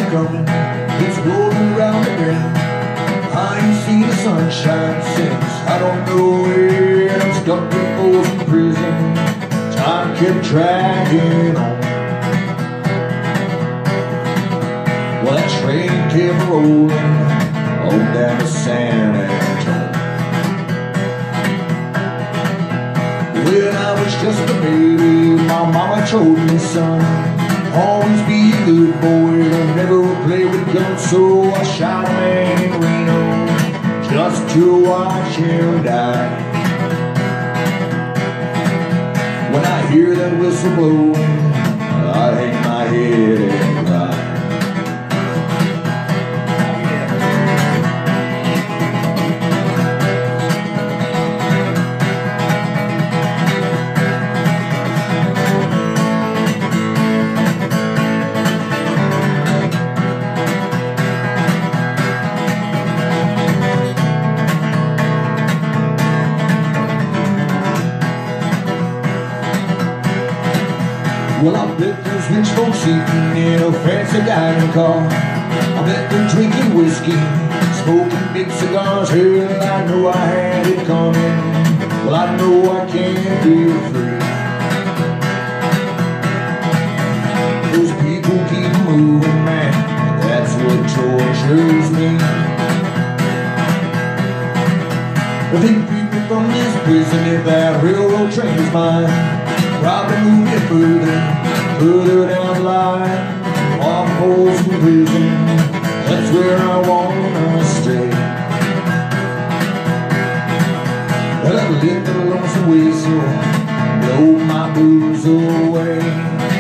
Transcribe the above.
coming, it's rolling around the bend. I ain't seen the sunshine since I don't know when. I'm stuck in Folsom Prison, time kept dragging on. Well, that train kept rolling on down to San Antonio. When I was just a baby, my mama told me, son, always be a good boy and never play with guns. So I shot a man in Reno just to watch him die. When I hear that whistle blowing, I hang my head and cry. Well, I bet there's rich folks eating in a fancy dining car. I bet they're drinking whiskey, smoking big cigars. Hell, I know I had it coming. Well, I know I can't be free. Those people keep moving, man, that's what tortures me. If they free me from this prison, if that railroad train is mine, probably move me further down the line. Off Folsom Prison, that's where I wanna stay. I'll let the lonesome whistle blow my blues away.